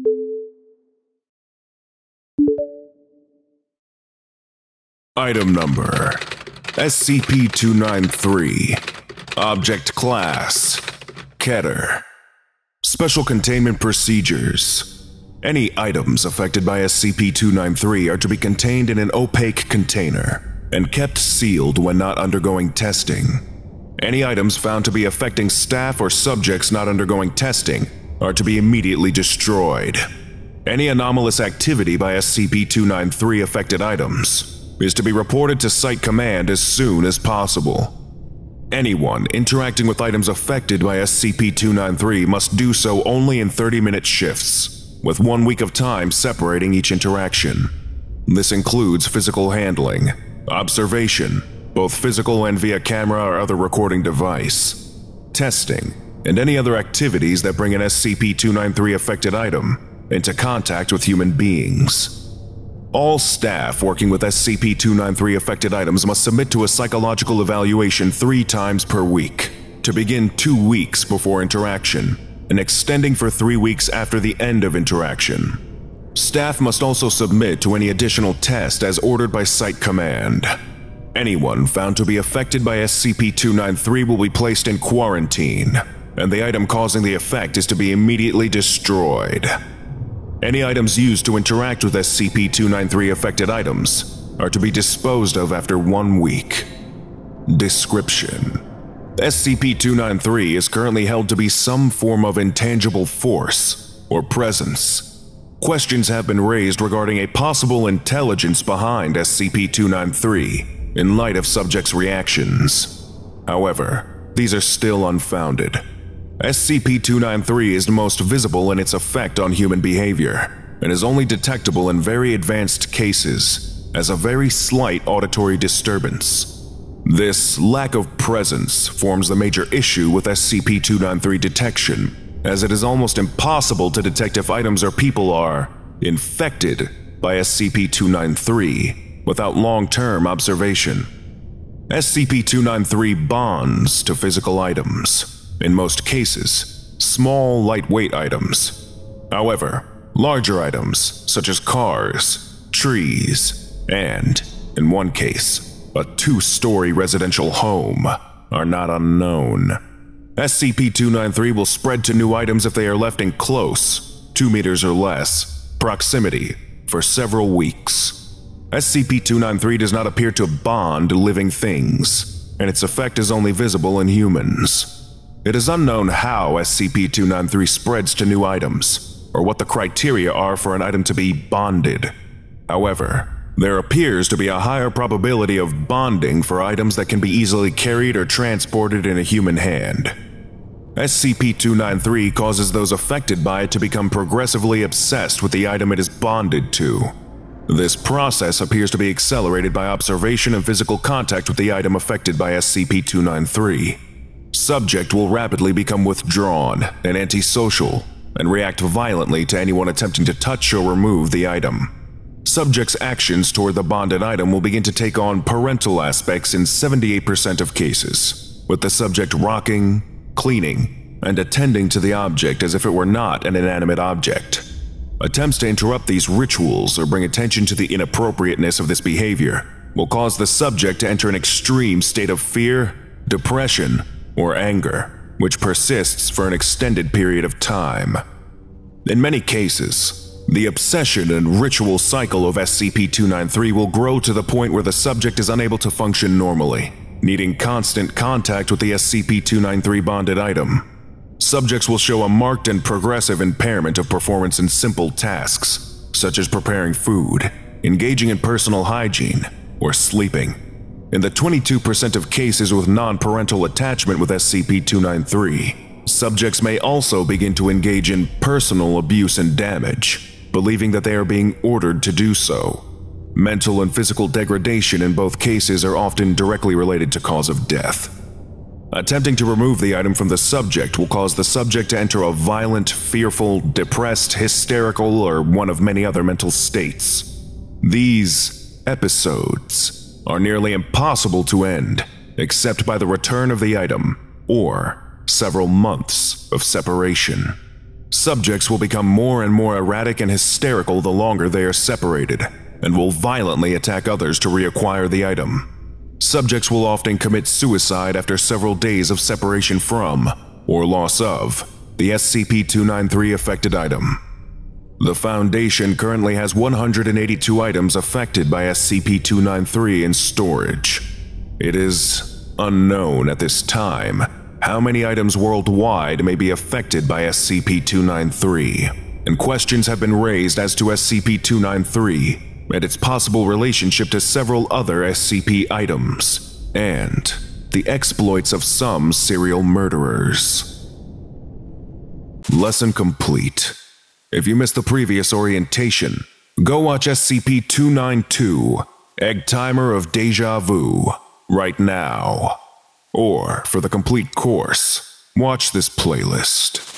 Item Number SCP-293 Object Class Keter Special Containment Procedures Any items affected by SCP-293 are to be contained in an opaque container and kept sealed when not undergoing testing. Any items found to be affecting staff or subjects not undergoing testing are to be immediately destroyed. Any anomalous activity by SCP-293 affected items is to be reported to Site Command as soon as possible. Anyone interacting with items affected by SCP-293 must do so only in 30-minute shifts, with 1 week of time separating each interaction. This includes physical handling, observation, both physical and via camera or other recording device, testing, and any other activities that bring an SCP-293 affected item into contact with human beings. All staff working with SCP-293 affected items must submit to a psychological evaluation 3 times per week, to begin 2 weeks before interaction, and extending for 3 weeks after the end of interaction. Staff must also submit to any additional test as ordered by Site Command. Anyone found to be affected by SCP-293 will be placed in quarantine, and the item causing the effect is to be immediately destroyed. Any items used to interact with SCP-293 affected items are to be disposed of after 1 week. Description: SCP-293 is currently held to be some form of intangible force or presence. Questions have been raised regarding a possible intelligence behind SCP-293 in light of subjects' reactions. However, these are still unfounded. SCP-293 is most visible in its effect on human behavior and is only detectable in very advanced cases as a very slight auditory disturbance. This lack of presence forms the major issue with SCP-293 detection, as it is almost impossible to detect if items or people are infected by SCP-293 without long-term observation. SCP-293 bonds to physical items. In most cases, small, lightweight items. However, larger items, such as cars, trees, and, in one case, a 2-story residential home, are not unknown. SCP-293 will spread to new items if they are left in close, 2 meters or less, proximity for several weeks. SCP-293 does not appear to bond to living things, and its effect is only visible in humans. It is unknown how SCP-293 spreads to new items, or what the criteria are for an item to be bonded. However, there appears to be a higher probability of bonding for items that can be easily carried or transported in a human hand. SCP-293 causes those affected by it to become progressively obsessed with the item it is bonded to. This process appears to be accelerated by observation and physical contact with the item affected by SCP-293. Subject will rapidly become withdrawn and antisocial and react violently to anyone attempting to touch or remove the item. Subject's actions toward the bonded item will begin to take on parental aspects in 78% of cases, with the subject rocking, cleaning, and attending to the object as if it were not an inanimate object. Attempts to interrupt these rituals or bring attention to the inappropriateness of this behavior will cause the subject to enter an extreme state of fear, depression, or anger, which persists for an extended period of time. In many cases, the obsession and ritual cycle of SCP-293 will grow to the point where the subject is unable to function normally, needing constant contact with the SCP-293 bonded item. Subjects will show a marked and progressive impairment of performance in simple tasks, such as preparing food, engaging in personal hygiene, or sleeping. In the 22% of cases with non-parental attachment with SCP-293, subjects may also begin to engage in personal abuse and damage, believing that they are being ordered to do so. Mental and physical degradation in both cases are often directly related to cause of death. Attempting to remove the item from the subject will cause the subject to enter a violent, fearful, depressed, hysterical, or one of many other mental states. These episodes are nearly impossible to end, except by the return of the item, or several months of separation. Subjects will become more and more erratic and hysterical the longer they are separated, and will violently attack others to reacquire the item. Subjects will often commit suicide after several days of separation from, or loss of, the SCP-293 affected item. The Foundation currently has 182 items affected by SCP-293 in storage. It is unknown at this time how many items worldwide may be affected by SCP-293, and questions have been raised as to SCP-293 and its possible relationship to several other SCP items, and the exploits of some serial murderers. Lesson complete. If you missed the previous orientation, go watch SCP-292, Egg Timer of Deja Vu, right now. Or, for the complete course, watch this playlist.